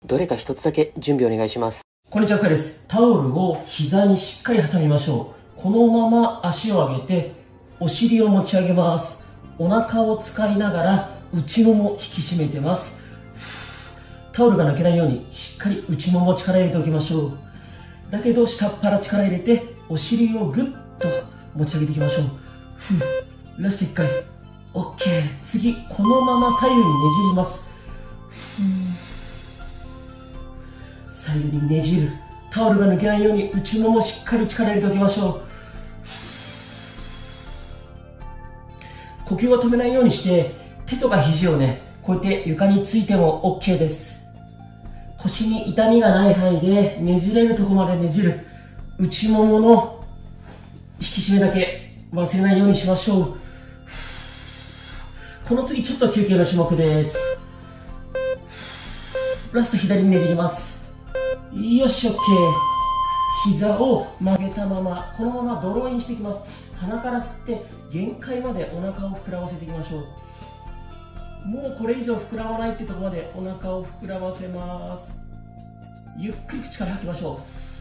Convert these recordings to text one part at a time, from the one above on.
どれか一つだけ準備お願いします。 こんにちは、深井です。タオルを膝にしっかり挟みましょう。このまま足を上げて、お尻を持ち上げます。お腹を使いながら内もも引き締めてます。タオルが抜けないようにしっかり内もも力入れておきましょう。だけど下っ腹力入れてお尻をグッと持ち上げていきましょう。ラスト1回。 OK。 次このまま左右にねじります。左右にねじる。タオルが抜けないように内ももしっかり力入れておきましょう。呼吸を止めないようにして手とか肘をねこうやって床についても OK です。腰に痛みがない範囲でねじれるところまでねじる。内ももの引き締めだけ忘れないようにしましょう。この次ちょっと休憩の種目です。ラスト左にねじります。よし OK。 膝を曲げたままこのままドローインしていきます。鼻から吸って限界までお腹を膨らませていきましょう。もうこれ以上膨らまないってところまでお腹を膨らませます。ゆっくり口から吐きましょ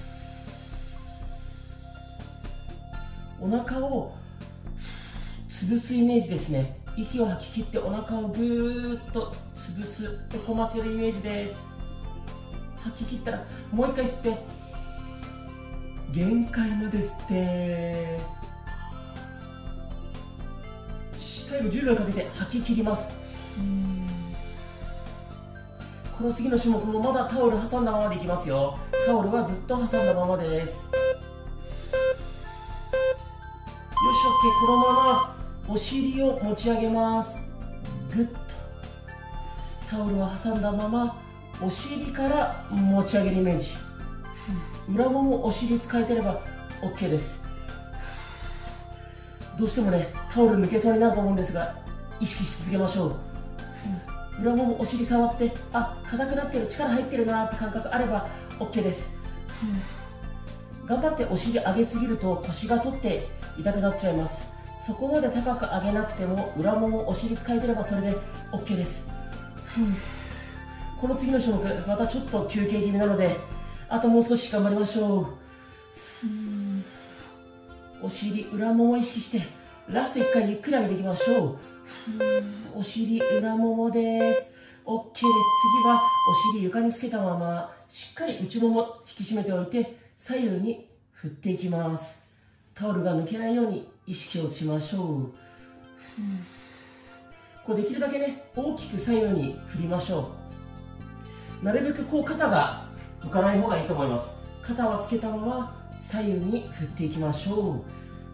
う。お腹を潰すイメージですね。息を吐き切ってお腹をぐーっと潰す、へこませるイメージです。吐き切ったらもう一回吸って限界まで吸って、最後10秒かけて吐き切ります。この次の種目もまだタオル挟んだままでいきますよ。タオルはずっと挟んだままです。よし OK。 このままお尻を持ち上げます。ぐっとタオルを挟んだままお尻から持ち上げるイメージ。裏ももお尻使えてれば OK です。どうしてもねタオル抜けそうになると思うんですが意識し続けましょう。裏ももお尻触って、あ、硬くなってる、力入ってるなって感覚あれば OK です。頑張ってお尻上げすぎると腰が反って痛くなっちゃいます。そこまで高く上げなくても裏ももお尻使えてればそれで OK です。この次の種目またちょっと休憩気味なのであともう少し頑張りましょう。お尻裏もも意識してラスト1回ゆっくり上げていきましょう。お尻裏ももです。 OK です。次はお尻床につけたまましっかり内もも引き締めておいて左右に振っていきます。タオルが抜けないように意識をしましょう。これできるだけね大きく左右に振りましょう。なるべくこう肩が浮かない方がいいと思います。肩はつけたまま左右に振っていきましょう。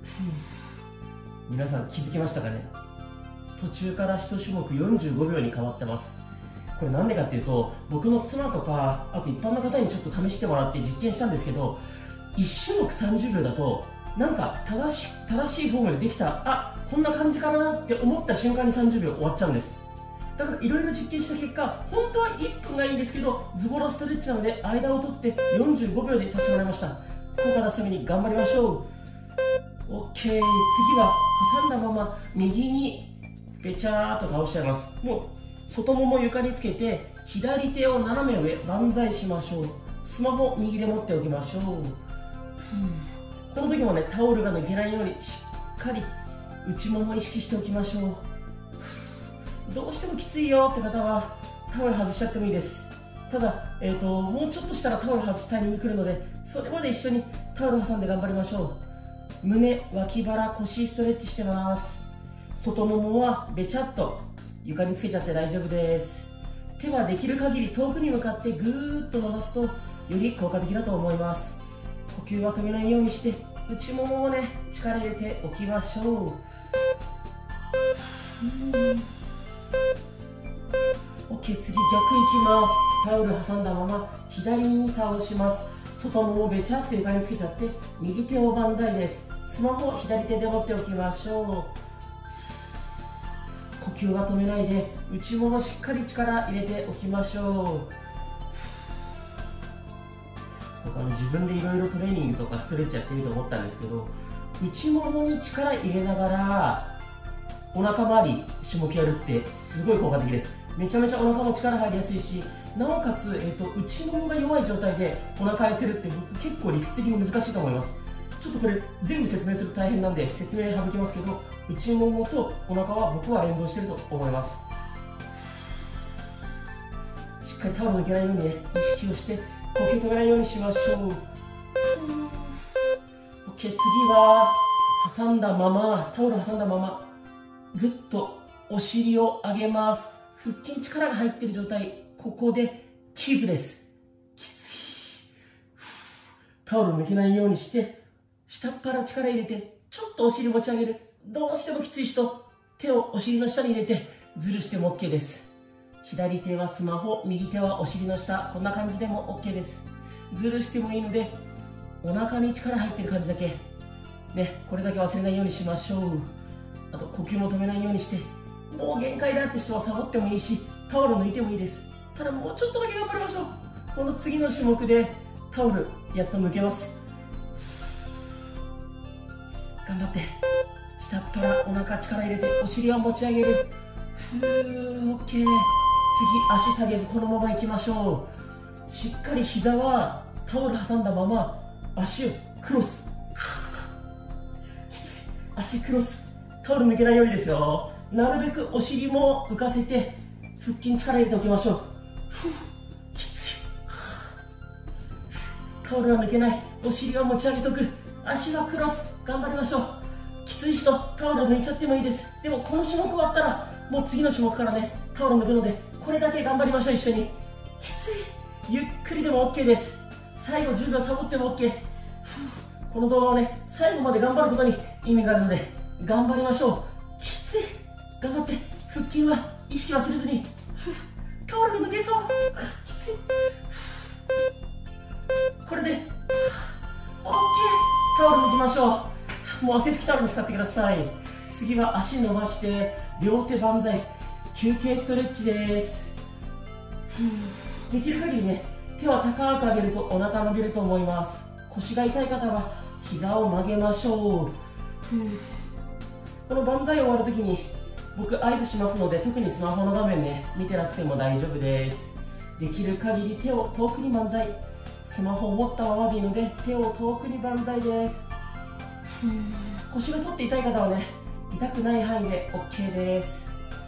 皆さん気づきましたかね。途中から1種目45秒に変わってます。これなんでかっていうと僕の妻とかあと一般の方にちょっと試してもらって実験したんですけど、1種目30秒だとなんか正しいフォームでできた、あ、こんな感じかなって思った瞬間に30秒終わっちゃうんです。だからいろいろ実験した結果本当は1分がいいんですけどズボラストレッチなので間を取って45秒でさせてもらいました。効果出すために頑張りましょう。 OK。 次は挟んだまま右にべちゃーっと倒しちゃいます。もう外もも床につけて左手を斜め上万歳しましょう。スマホ右で持っておきましょう。この時もねタオルが抜けないようにしっかり内もも意識しておきましょう。どうしてもきついよって方はタオル外しちゃってもいいです。ただ、もうちょっとしたらタオル外すタイミング来るのでそれまで一緒にタオル挟んで頑張りましょう。胸、脇腹、腰ストレッチしてます。外ももはべちゃっと床につけちゃって大丈夫です。手はできる限り遠くに向かってぐーっと伸ばすとより効果的だと思います。呼吸は止めないようにして内ももをね力入れておきましょう。OK。 次逆いきます。タオル挟んだまま左に倒します。外ももべちゃって床につけちゃって右手を万歳です。スマホを左手で持っておきましょう。呼吸は止めないで内ももしっかり力入れておきましょう。僕自分でいろいろトレーニングとかストレッチやってみて思ったんですけど、内ももに力入れながらお腹周り種目やるってすごい効果的です。 めちゃめちゃお腹も力入りやすいし、なおかつ、内ももが弱い状態でお腹空いてるって僕結構理屈的に難しいと思います。ちょっとこれ全部説明すると大変なんで説明省きますけど、内ももとお腹は僕は連動してると思います。しっかりタオル抜けないようにね、意識をして呼吸止めないようにしましょう。OK、次は挟んだまま、タオル挟んだままぐっとお尻を上げます。腹筋力が入っている状態、ここでキープです。きつい。タオル抜けないようにして下っ腹力入れてちょっとお尻持ち上げる。どうしてもきつい人、手をお尻の下に入れてズルしても OK です。左手はスマホ、右手はお尻の下、こんな感じでも OK です。ズルしてもいいのでお腹に力入ってる感じだけね、これだけ忘れないようにしましょう。あと呼吸も止めないようにして、もう限界だって人はサボってもいいし、タオル抜いてもいいです。ただもうちょっとだけ頑張りましょう。この次の種目でタオルやっと抜けます。頑張って、下っ腹お腹力入れてお尻は持ち上げる。OK。次足下げずこのままいきましょう。しっかり膝はタオル挟んだまま足をクロス。足クロス、タオル抜けないようにですよ。なるべくお尻も浮かせて腹筋力入れておきましょう。きつい。タオルは抜けない。お尻は持ち上げとく。足はクロス、頑張りましょう。きつい人、タオル抜いちゃってもいいです。でもこの種目終わったらもう次の種目からね、タオル抜くのでこれだけ頑張りましょう。一緒に。きつい。ゆっくりでも OK です。最後10秒サボっても OK。この動画をね、最後まで頑張ることに意味があるので頑張りましょう。きつい。頑張って、腹筋は意識忘れずに。タオルが抜けそう。きつい。これで OK。タオル抜きましょう。もう汗拭きタオルも使ってください。次は足伸ばして両手万歳、休憩ストレッチです。できる限りね、手は高く上げるとお腹伸びると思います。腰が痛い方は膝を曲げましょう。この万歳終わるときに僕合図しますので、特にスマホの画面ね、見てなくても大丈夫です。できる限り手を遠くに万歳。スマホを持ったままでいいので手を遠くに万歳です。腰が反って痛い方はね、痛くない範囲で OK です。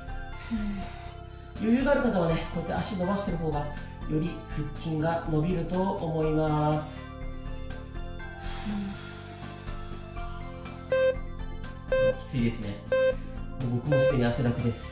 余裕がある方はね、こうやって足伸ばしてる方がより腹筋が伸びると思います。きついですね。僕もすでに汗だくです。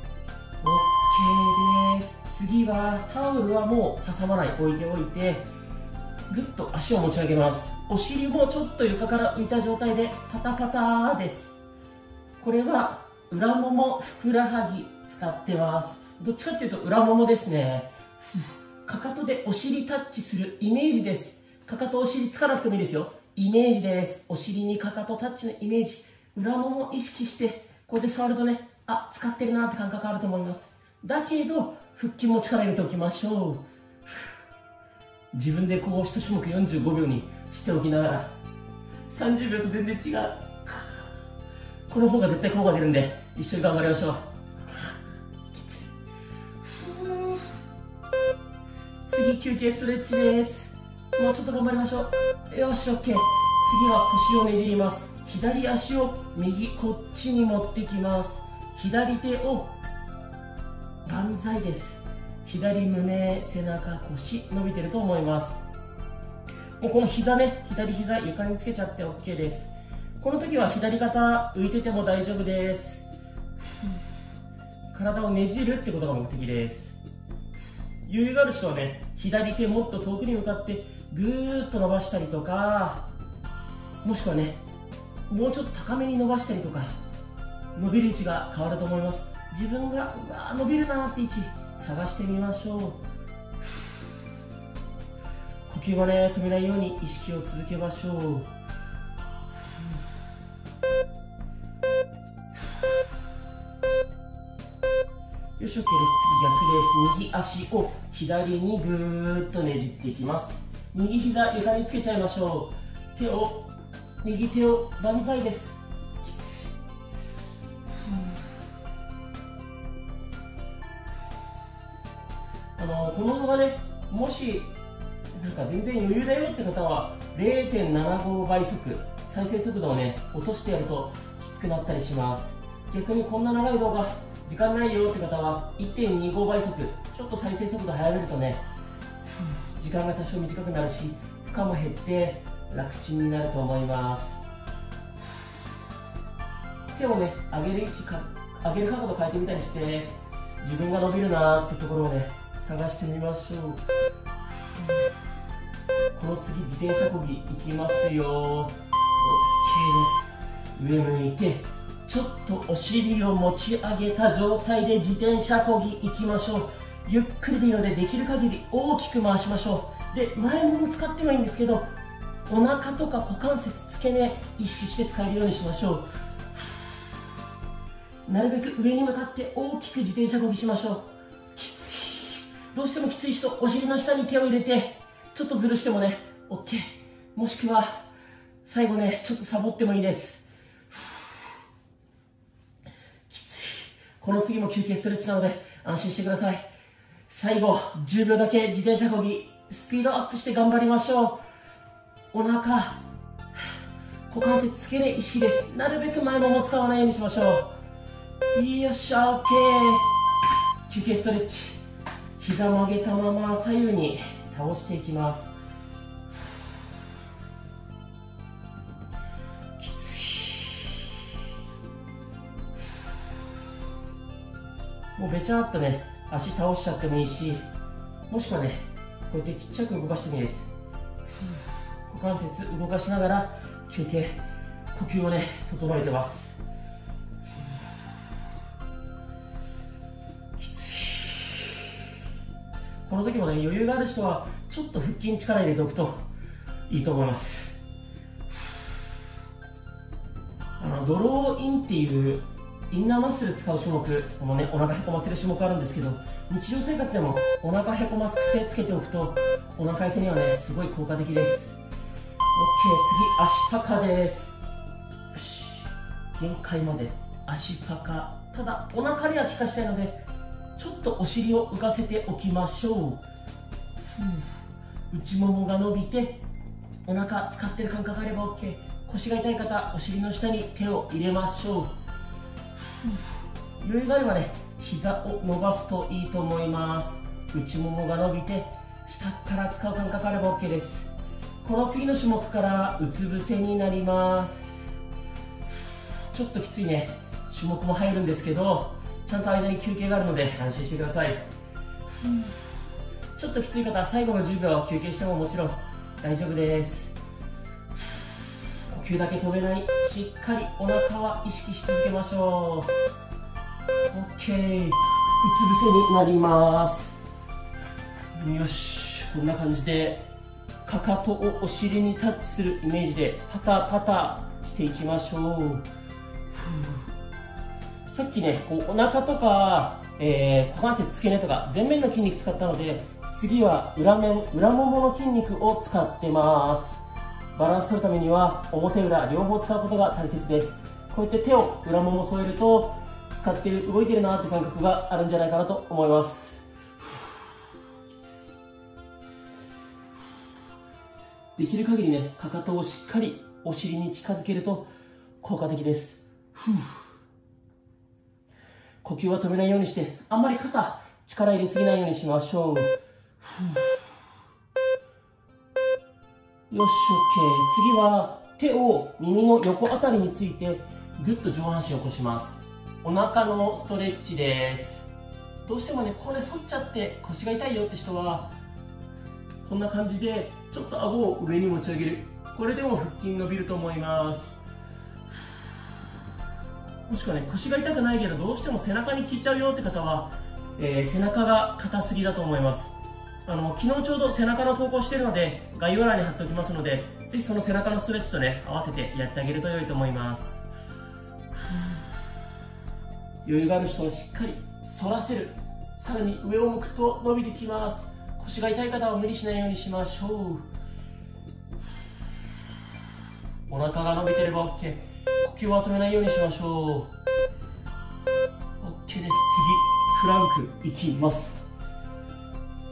OK です。次はタオルはもう挟まない、置いておいてぐっと足を持ち上げます。お尻もちょっと床から浮いた状態でパタパタです。これは裏もも、ふくらはぎ使ってます。どっちかっていうと裏ももですね。かかとでお尻タッチするイメージです。かかとお尻つかなくてもいいですよ。イメージです。お尻にかかとタッチのイメージ、裏もも意識してこうやって触るとね、あ、使ってるなって感覚あると思います。だけど腹筋も力入れておきましょう。自分でこう1種目45秒にしておきながら30秒と全然違う。この方が絶対効果出るんで一緒に頑張りましょう。次休憩ストレッチです。もうちょっと頑張りましょう。よし OK。 次は腰をねじります。左足を右こっちに持ってきます。左手を万歳です。左胸、背中、腰伸びてると思います。もうこの膝ね、左膝床につけちゃって OK です。この時は左肩浮いてても大丈夫です。体をねじるってことが目的です。余裕がある人はね、左手もっと遠くに向かってぐーっと伸ばしたりとか、もしくはね、もうちょっと高めに伸ばしたりとか、伸びる位置が変わると思います。自分がうわー伸びるなーって位置探してみましょう。呼吸はね、止めないように意識を続けましょう。よし OK です。次逆です。右足を左にぐーっとねじっていきます。右膝床につけちゃいましょう。右手を万歳です。 この動画ね、もしなんか全然余裕だよって方は 0.75 倍速再生速度をね落としてやるときつくなったりします。逆にこんな長い動画時間ないよって方は 1.25 倍速ちょっと再生速度早めるとね時間が多少短くなるし負荷も減って楽ちんになると思います。手をね上げる角度変えてみたりして自分が伸びるなーってところをね探してみましょう。この次自転車こぎいきますよ。 OK です。上向いてちょっとお尻を持ち上げた状態で自転車こぎいきましょう。ゆっくりでいいのでできる限り大きく回しましょう。で前もも使ってもいいんですけどお腹とか股関節付け根意識して使えるようにしましょう。なるべく上に向かって大きく自転車こぎしましょう。きつい、どうしてもきつい人お尻の下に手を入れてちょっとずるしてもね OK、 もしくは最後ねちょっとサボってもいいです。きつい、この次も休憩ストレッチなので安心してください。最後10秒だけ自転車こぎスピードアップして頑張りましょう。お腹股関節付け根意識です。なるべく前もも使わないようにしましょう。よっしゃ OK、 休憩ストレッチ、膝曲げたまま左右に倒していきます。きつい、もうべちゃっとね足倒しちゃってもいいし、もしくはねこうやってちっちゃく動かしてもいいです。股関節動かしながら休憩呼吸をね整えてます。きつい、この時もね余裕がある人はちょっと腹筋力入れておくといいと思います。ドローインっていうインナーマッスル使う種目、このねお腹へこませる種目あるんですけど、日常生活でもお腹へこませてつけておくとお腹痩せにはねすごい効果的です。 OK、 次足パカです。よし、限界まで足パカ。ただお腹には効かしたいのでちょっとお尻を浮かせておきましょう。内ももが伸びてお腹使ってる感覚があれば OK。 腰が痛い方お尻の下に手を入れましょう。余裕があればね膝を伸ばすといいと思います。内ももが伸びて下から使う感覚あれば OK です。この次の種目からうつ伏せになります。ちょっときついね種目も入るんですけどちゃんと間に休憩があるので安心してください。ちょっときつい方は最後の10秒休憩してももちろん大丈夫です。呼吸だけ止めない、しっかりお腹は意識し続けましょう。 OK、 うつ伏せになります。よし、こんな感じでかかとをお尻にタッチするイメージでパタパタしていきましょう。さっきねこうお腹とか、股関節付け根とか前面の筋肉使ったので次は裏ももの筋肉を使ってます。バランス取るためには表裏両方使うことが大切です。こうやって手を裏もも添えると使ってる動いてるなって感覚があるんじゃないかなと思います。できる限りねかかとをしっかりお尻に近づけると効果的です。呼吸は止めないようにしてあんまり肩力入れすぎないようにしましょう。よし OK、 次は手を耳の横あたりについてぐっと上半身を起こします。お腹のストレッチです。どうしてもねこれ反っちゃって腰が痛いよって人はこんな感じでちょっと顎を上に持ち上げる。これでも腹筋伸びると思います。もしくはね腰が痛くないけどどうしても背中に効いちゃうよって方は、背中が硬すぎだと思います。昨日ちょうど背中の投稿してるので概要欄に貼っておきますのでぜひその背中のストレッチとね合わせてやってあげると良いと思います。余裕がある人はしっかり反らせる。さらに上を向くと伸びてきます。腰が痛い方は無理しないようにしましょう。お腹が伸びてれば OK。 呼吸は止めないようにしましょう。 OK です。次フランクいきます。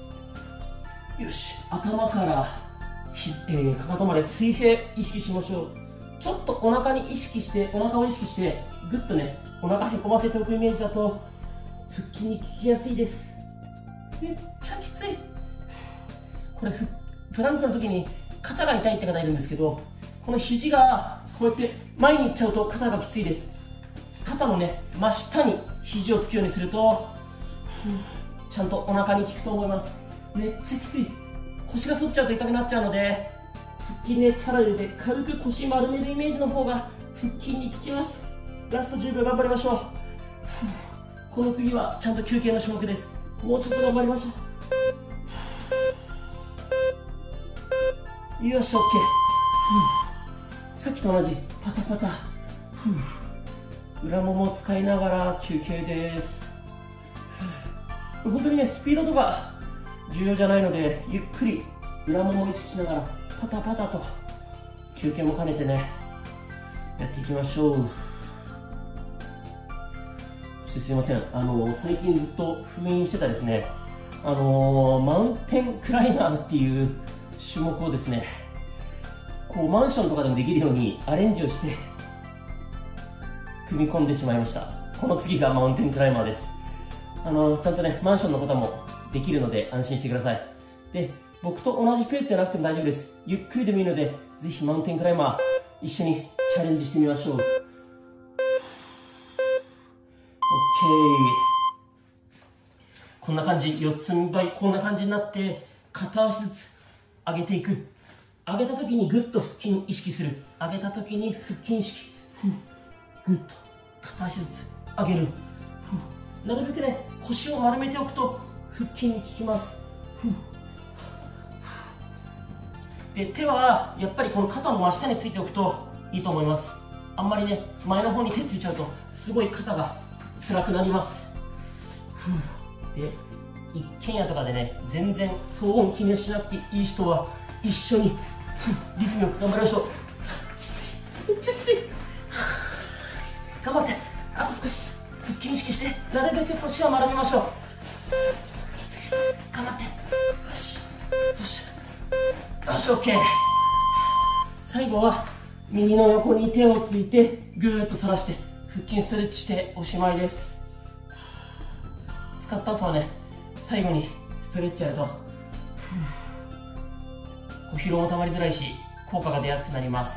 よし、頭からかかとまで水平意識しましょう。ちょっとお腹を意識して、ぐっとね、お腹へこませておくイメージだと、腹筋に効きやすいです。めっちゃきつい。これ、プランクの時に肩が痛いって方いるんですけど、この肘がこうやって前に行っちゃうと肩がきついです。肩のね、真下に肘をつくようにすると、ちゃんとお腹に効くと思います。めっちゃきつい。腰が反っちゃうと痛くなっちゃうので、腹筋ね、力入れて軽く腰丸めるイメージの方が腹筋に効きます。ラスト10秒頑張りましょう。この次はちゃんと休憩の種目です。もうちょっと頑張りましょう。よし、OK。さっきと同じパタパタ。裏もも使いながら休憩です。本当にね、スピードとか重要じゃないので、ゆっくり裏ももを意識しながらパタパタと休憩も兼ねてね、やっていきましょう。そしてすいません、最近ずっと封印してたですね、マウンテンクライマーっていう種目をですね、こうマンションとかでもできるようにアレンジをして組み込んでしまいました。この次がマウンテンクライマーです。ちゃんとね、マンションの方もできるので安心してください。で、僕と同じペースじゃなくても大丈夫です。ゆっくりでもいいので、ぜひマウンテンクライマー一緒にチャレンジしてみましょう。OK。こんな感じ、4つ目倍、こんな感じになって、片足ずつ上げていく。上げた時にグッと腹筋意識する。上げた時に腹筋意識。グッと片足ずつ上げる。なるべくね、腰を丸めておくと腹筋に効きます。で、手はやっぱりこの肩の真下についておくといいと思います。あんまりね、前の方に手ついちゃうとすごい肩が辛くなります。で、一軒家とかでね、全然騒音気にしなくていい人は一緒にリズムよく頑張りましょう。めっちゃきつい。頑張って、あと少し腹筋意識して、なるべく腰は丸めましょう。頑張って。よしよしよし、 OK。 最後は右の横に手をついてぐーっと反らして腹筋ストレッチしておしまいです。使った後はね、最後にストレッチやると疲労もたまりづらいし効果が出やすくなります。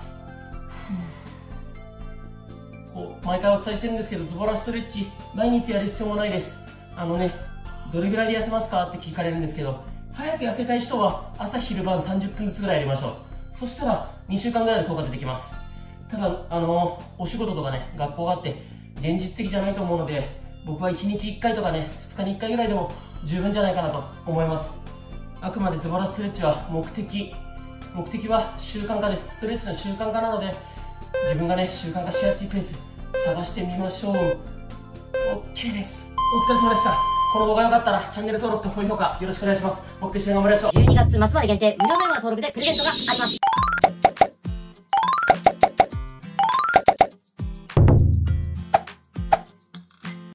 毎回お伝えしてるんですけど、ズボラストレッチ毎日やる必要もないです。どれぐらいで痩せますかって聞かれるんですけど、早く痩せたい人は朝昼晩30分ずつぐらいやりましょう。そしたら2週間ぐらいで効果出てきます。ただお仕事とかね、学校があって現実的じゃないと思うので、僕は1日1回とかね、2日に1回ぐらいでも十分じゃないかなと思います。あくまでズボラストレッチは目的は習慣化です。ストレッチの習慣化なので、自分がね、習慣化しやすいペース探してみましょう。 OK です。お疲れ様でした。この動画良かったらチャンネル登録と高評価よろしくお願いします。僕と一緒に頑張りましょう。 12月末まで限定無料メンバー登録でプレゼントがあります。